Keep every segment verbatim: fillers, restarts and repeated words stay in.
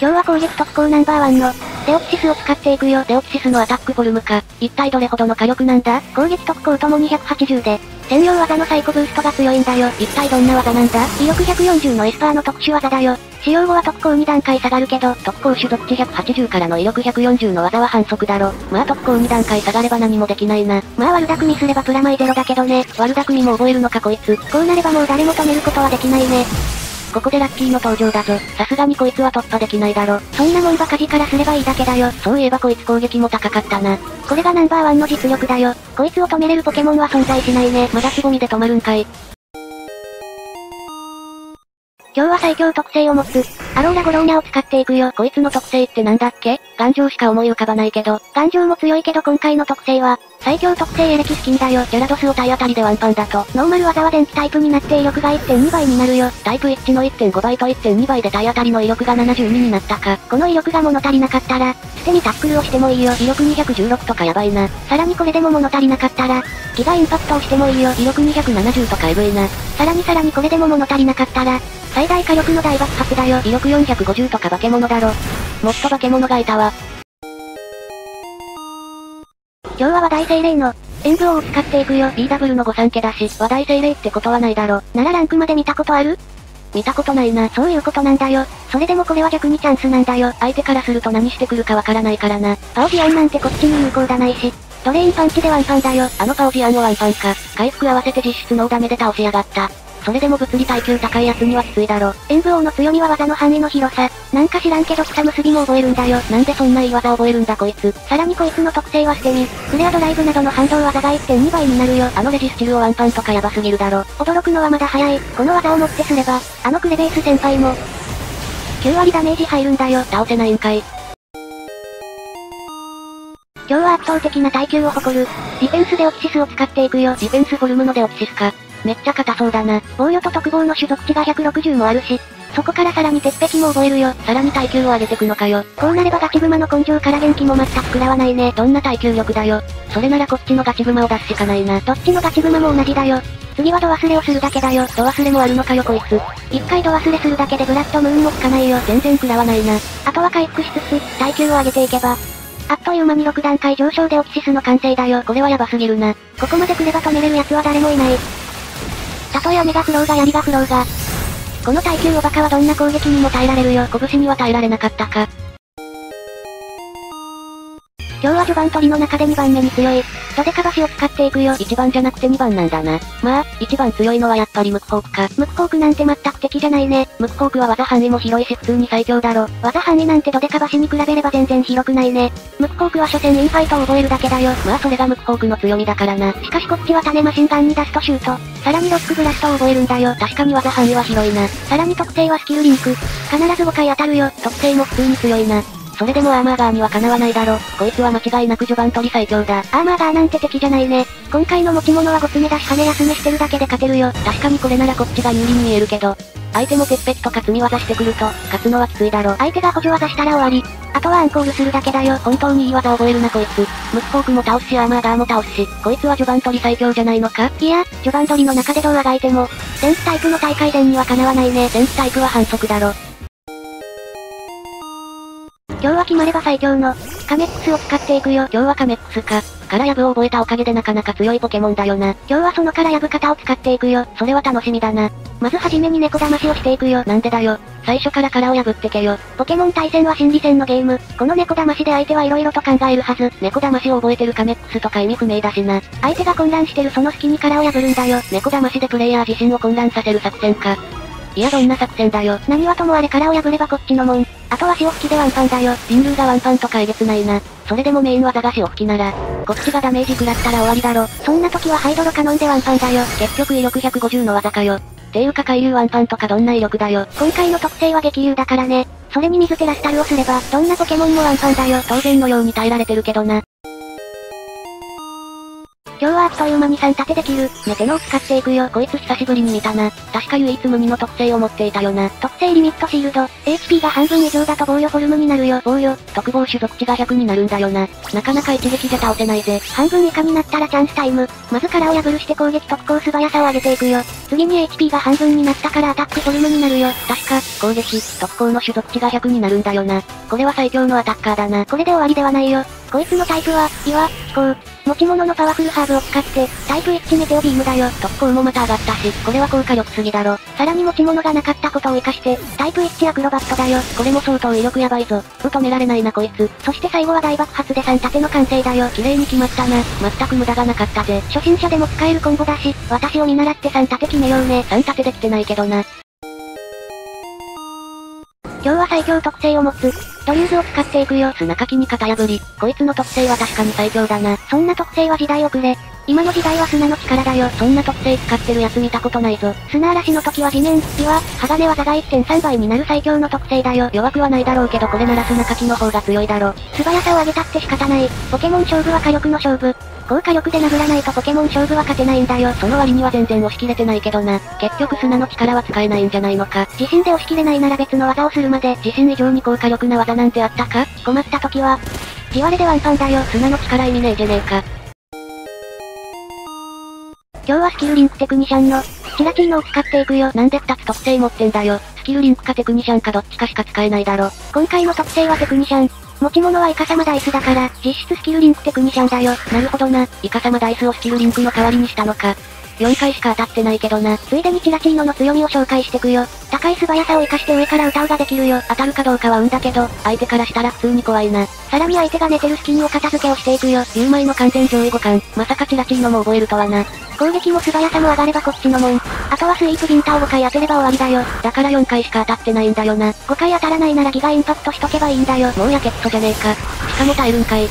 今日は攻撃特攻ナンバーワンの、デオキシスを使っていくよ。 デオキシスのアタックフォルムか。一体どれほどの火力なんだ？ 攻撃特攻ともにひゃくはちじゅうで、専用技のサイコブーストが強いんだよ。 一体どんな技なんだ？ 威力ひゃくよんじゅうのエスパーの特殊技だよ。使用後は特攻に段階下がるけど、 特攻種族値ひゃくはちじゅうからの威力ひゃくよんじゅうの技は反則だろ。まあ特攻に段階下がれば何もできないな。 まあ悪巧みすればプラマイゼロだけどね。 悪巧みも覚えるのかこいつ。 こうなればもう誰も止めることはできないね。 ここでラッキーの登場だぞ。さすがにこいつは突破できないだろ。 そんなもんばか力すればいいだけだよ。 そういえばこいつ攻撃も高かったな。 これがナンバーワンの実力だよ。こいつを止めれるポケモンは存在しないね。 まだつぼみで止まるんかい。 今日は最強特性を持つ、アローラゴローニャを使っていくよ。 こいつの特性ってなんだっけ？頑丈しか思い浮かばないけど。 頑丈も強いけど今回の特性は、最強特性エレキスキンだよ。 ギャラドスを体当たりでワンパンだと。 ノーマル技は電気タイプになって威力が いってんに 倍になるよ。 タイプいちの いってんご 倍と いってんに 倍で体当たりの威力がななじゅうにになったか。 この威力が物足りなかったら、捨てにタックルをしてもいいよ。 威力にひゃくじゅうろくとかやばいな。 さらにこれでも物足りなかったら、ギガインパクトをしてもいいよ。 威力にひゃくななじゅうとかエグいな。 さらにさらにこれでも物足りなかったら、最大火力の大爆発だよ。 威力よんひゃくごじゅうとか化け物だろ。もっと化け物がいたわ。 今日は話題精霊の、演武王を使っていくよ。 ビーダブリュー の御三家だし、話題精霊ってことはないだろ。 ならランクまで見たことある？ 見たことないな。 そういうことなんだよ。それでもこれは逆にチャンスなんだよ。 相手からすると何してくるかわからないからな。 パオジアンなんてこっちに有効だないし、ドレインパンチでワンパンだよ。 あのパオジアンをワンパンか。回復合わせて実質ノーダメで倒しやがった。それでも物理耐久高いやつにはきついだろ。 演武王の強みは技の範囲の広さ。なんか知らんけど草結びも覚えるんだよ。 なんでそんないい技覚えるんだこいつ。 さらにこいつの特性は捨て身。フレアドライブなどの反動技が いってんに 倍になるよ。 あのレジスチルをワンパンとかヤバすぎるだろ。 驚くのはまだ早い。この技をもってすれば、あのクレベース先輩も、きゅうわりダメージ入るんだよ。 倒せないんかい。 今日は圧倒的な耐久を誇る、ディフェンスデオキシスを使っていくよ。 ディフェンスフォルムのデオキシスか。めっちゃ硬そうだな。 防御と特防の種族値がひゃくろくじゅうもあるし、そこからさらに鉄壁も覚えるよ。 さらに耐久を上げてくのかよ。 こうなればガチグマの根性から元気も全く食らわないね。 どんな耐久力だよ。それならこっちのガチグマを出すしかないな。 どっちのガチグマも同じだよ。次は度忘れをするだけだよ。 度忘れもあるのかよこいつ。 一回度忘れするだけでブラッドムーンも効かないよ。 全然食らわないな。 あとは回復しつつ、耐久を上げていけば、あっという間にろく段階上昇でオキシスの完成だよ。 これはヤバすぎるな。 ここまで来れば止めれる奴は誰もいない。たとえ雨が降ろうが槍が降ろうが。この耐久おバカはどんな攻撃にも耐えられるよ。 拳には耐えられなかったか。 今日は序盤鳥の中でにばんめに強い、ドデカバシを使っていくよ。 いちばんじゃなくてにばんなんだな。まあ、いちばん強いのはやっぱりムクホークか。 ムクホークなんて全く敵じゃないね。 ムクホークは技範囲も広いし普通に最強だろ。 技範囲なんてドデカバシに比べれば全然広くないね。ムクホークは所詮インファイトを覚えるだけだよ。 まあそれがムクホークの強みだからな。 しかしこっちは種マシンガンにダストシュート。さらにロックブラストを覚えるんだよ。 確かに技範囲は広いな。 さらに特性はスキルリンク。必ずごかい当たるよ。 特性も普通に強いな。それでもアーマーガーにはかなわないだろ。こいつは間違いなく序盤取り最強だ。 アーマーガーなんて敵じゃないね。今回の持ち物はごつめだし羽休めしてるだけで勝てるよ。 確かにこれならこっちが有利に見えるけど。相手も鉄壁とか積み技してくると、勝つのはきついだろ。 相手が補助技したら終わり。あとはアンコールするだけだよ。 本当にいい技覚えるなこいつ。ムクホークも倒すしアーマーガーも倒すし、こいつは序盤取り最強じゃないのか？ いや、序盤取りの中でどうあがいても、電気タイプの大回伝にはかなわないね。 電気タイプは反則だろ。 今日は決まれば最強の、カメックスを使っていくよ。 今日はカメックスか。カラヤブを覚えたおかげでなかなか強いポケモンだよな。 今日はそのカラヤブ型を使っていくよ。 それは楽しみだな。 まずはじめに猫騙しをしていくよ。 なんでだよ。最初から殻を破ってけよ。 ポケモン対戦は心理戦のゲーム。この猫騙しで相手は色々と考えるはず。 猫騙しを覚えてるカメックスとか意味不明だしな。 相手が混乱してるその隙に殻を破るんだよ。 猫騙しでプレイヤー自身を混乱させる作戦か。いやどんな作戦だよ。 何はともあれ殻を破ればこっちのもん。あとは潮吹きでワンパンだよ。 人類がワンパンとかえげつないな。それでもメイン技が潮吹きなら、こっちがダメージ食らったら終わりだろ。 そんな時はハイドロカノンでワンパンだよ。 結局威力ひゃくごじゅうの技かよ。ていうか海流ワンパンとかどんな威力だよ。 今回の特性は激流だからね。それに水テラスタルをすれば、どんなポケモンもワンパンだよ。 当然のように耐えられてるけどな。 今日はあっという間にさん立てできる。メテノを使っていくよ。 こいつ久しぶりに見たな。確か唯一無二の特性を持っていたよな。 特性リミットシールド。エイチピー が半分以上だと防御フォルムになるよ。 防御、特防種族値がひゃくになるんだよな。なかなか一撃で倒せないぜ。 半分以下になったらチャンスタイム。まず殻を破るして攻撃特攻素早さを上げていくよ。次に エイチピー が半分になったからアタックフォルムになるよ。 確か、攻撃、特攻の種族値がひゃくになるんだよな。これは最強のアタッカーだな。 これで終わりではないよ。こいつのタイプは、岩、飛行。持ち物のパワフルハーブを使って、タイプいちメテオビームだよ。 特攻もまた上がったし、これは効果力すぎだろ。 さらに持ち物がなかったことを活かして、タイプいちアクロバットだよ。 これも相当威力やばいぞ。う止められないなこいつ。 そして最後は大爆発でさん立ての完成だよ。 綺麗に決まったな。全く無駄がなかったぜ。 初心者でも使えるコンボだし、私を見習ってさん立て決めようね。 さん立てできてないけどな。 今日は最強特性を持つ、ドリューズを使っていくよ。 砂かきに型破り。こいつの特性は確かに最強だな。 そんな特性は時代遅れ。今の時代は砂の力だよ。 そんな特性使ってるやつ見たことないぞ。 砂嵐の時は地面、岩、鋼技が いってんさん 倍になる最強の特性だよ。 弱くはないだろうけどこれなら砂かきの方が強いだろ。 素早さを上げたって仕方ない。ポケモン勝負は火力の勝負。高火力で殴らないとポケモン勝負は勝てないんだよ。 その割には全然押し切れてないけどな。結局砂の力は使えないんじゃないのか。 自身で押し切れないなら別の技をするまで。 自身以上に高火力な技なんてあったか？ 困った時は、地割れでワンパンだよ。 砂の力意味ねえじゃねえか。 今日はスキルリンクテクニシャンの、チラチーノを使っていくよ。 なんで二つ特性持ってんだよ。スキルリンクかテクニシャンかどっちかしか使えないだろ。 今回の特性はテクニシャン。持ち物はイカサマダイスだから、実質スキルリンクテクニシャンだよ。 なるほどな。イカサマダイスをスキルリンクの代わりにしたのか。よんかいしか当たってないけどな。 ついでにチラチーノの強みを紹介してくよ。高い素早さを活かして上から歌うができるよ。 当たるかどうかは運だけど、相手からしたら普通に怖いな。 さらに相手が寝てる隙にお片付けをしていくよ。 ゆうまいの完全上位互換。まさかチラチーノも覚えるとはな。 攻撃も素早さも上がればこっちのもん。あとはスイープビンタをごかい当てれば終わりだよ。 だからよんかいしか当たってないんだよな。 ごかい当たらないならギガインパクトしとけばいいんだよ。 もうやけくそじゃねえか。しかも耐えるんかい。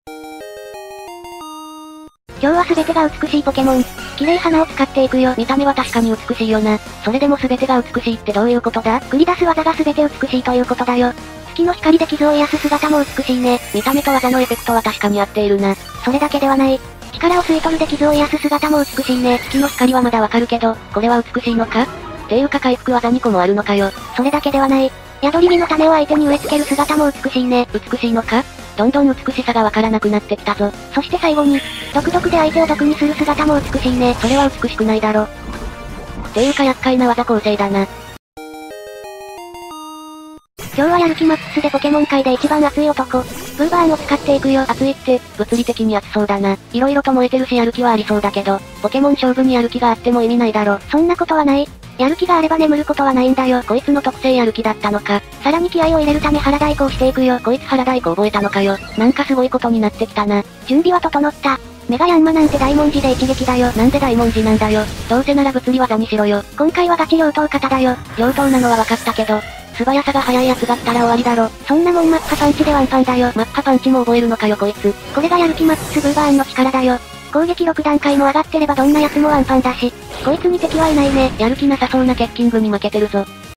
今日は全てが美しいポケモン。綺麗花を使っていくよ。 見た目は確かに美しいよな。それでも全てが美しいってどういうことだ？ 繰り出す技が全て美しいということだよ。月の光で傷を癒す姿も美しいね。 見た目と技のエフェクトは確かに合っているな。 それだけではない。力を吸い取るで傷を癒す姿も美しいね。 月の光はまだわかるけど、これは美しいのか？っていうか回復技にこもあるのかよ。 それだけではない。宿り火の種を相手に植え付ける姿も美しいね。 美しいのか？どんどん美しさがわからなくなってきたぞ。 そして最後に、毒々で相手を毒にする姿も美しいね。 それは美しくないだろ。っていうか厄介な技構成だな。 今日はやる気マックスでポケモン界で一番熱い男、ブーバーンを使っていくよ。 熱いって、物理的に熱そうだな。色々と燃えてるしやる気はありそうだけど、ポケモン勝負にやる気があっても意味ないだろ。 そんなことはない。やる気があれば眠ることはないんだよ。 こいつの特性やる気だったのか。 さらに気合を入れるため腹太鼓をしていくよ。 こいつ腹太鼓覚えたのかよ。なんかすごいことになってきたな。 準備は整った。メガヤンマなんて大文字で一撃だよ。 なんで大文字なんだよ。どうせなら物理技にしろよ。 今回はガチ両刀型だよ。 両刀なのは分かったけど、素早さが速いやつだったら終わりだろ。 そんなもんマッハパンチでワンパンだよ。 マッハパンチも覚えるのかよこいつ。 これがやる気マックスブーバーンの力だよ。攻撃ろく段階も上がってればどんな奴もワンパンだし、こいつに敵はいないね。 やる気なさそうな欠勤具に負けてるぞ。